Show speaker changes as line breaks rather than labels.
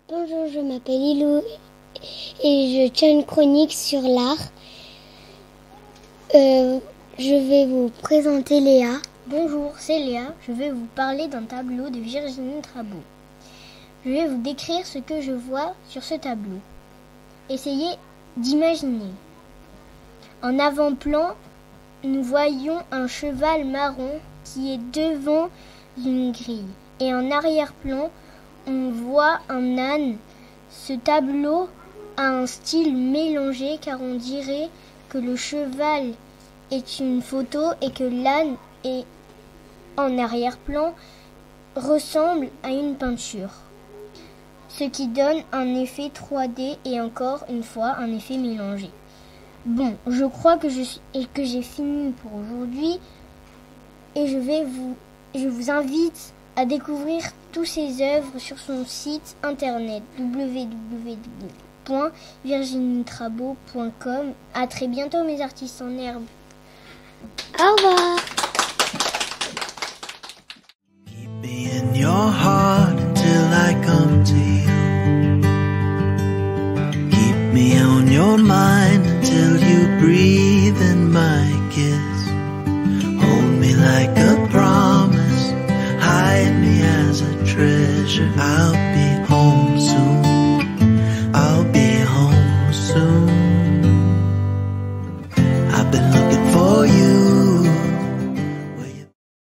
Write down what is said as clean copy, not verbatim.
Bonjour, je m'appelle Ilou et je tiens une chronique sur l'art. Je vais vous présenter Léa.
Bonjour, c'est Léa. Je vais vous parler d'un tableau de Virginie Trabeau. Je vais vous décrire ce que je vois sur ce tableau. Essayez d'imaginer. En avant-plan, nous voyons un cheval marron qui est devant une grille. Et en arrière-plan, on voit un âne. Ce tableau a un style mélangé car on dirait que le cheval est une photo et que l'âne est en arrière-plan ressemble à une peinture. Ce qui donne un effet 3D et encore une fois un effet mélangé. Bon, je crois que j'ai fini pour aujourd'hui et je vous invite à découvrir tous ses œuvres sur son site internet www.virginietrabeau.com. À très bientôt mes artistes en herbe.
Au revoir.
Keep me in your heart until I come to you. Keep me on your mind until you breathe in my kiss. Hold me like a promise, hide me as a treasure. I'll